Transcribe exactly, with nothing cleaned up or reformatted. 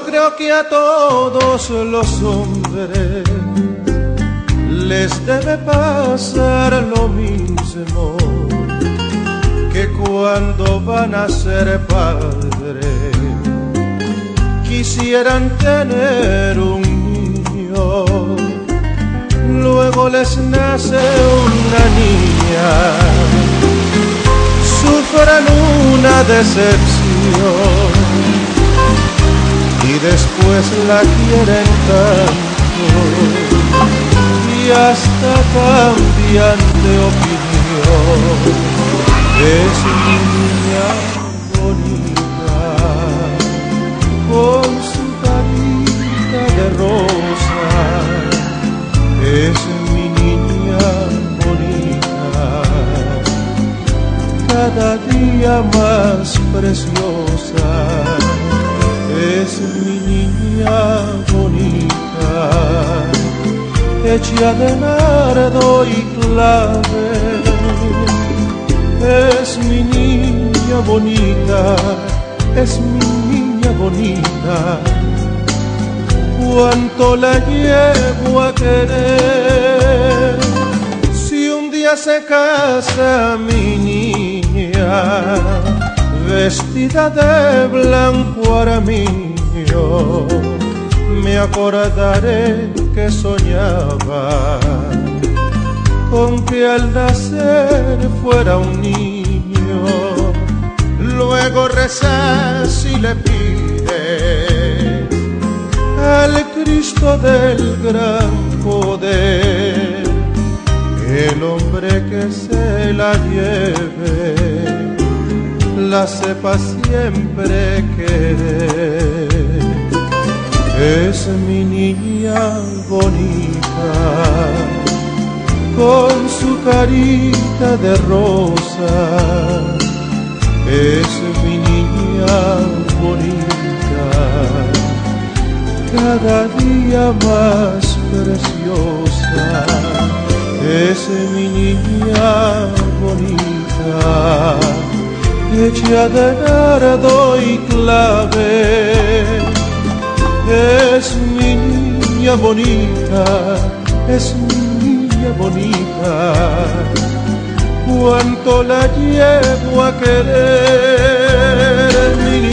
Yo creo que a todos los hombres les debe pasar lo mismo, que cuando van a ser padres quisieran tener un niño. Luego les nace una niña, sufren una decepción y después la quieren tanto y hasta cambian de opinión. Es mi niña bonita, con su carita de rosa. Es mi niña bonita, cada día más preciosa. Es mi niña bonita, hecha de nardo y clave. Es mi niña bonita, es mi niña bonita. Cuánto la llevo a querer. Si un día se casa mi niña, vestida de blanco armiño, me acordaré que soñaba con que al nacer fuera un niño. Luego rezas y le pides al Cristo del gran poder, el hombre que se la lleve la sepa siempre querer. Es mi niña bonita, con su carita de rosa. Es mi niña bonita, cada día más preciosa. Es mi niña bonita, hecha de nardo y clave. Es mi niña bonita, es mi niña bonita. Cuánto la llevo a querer, mi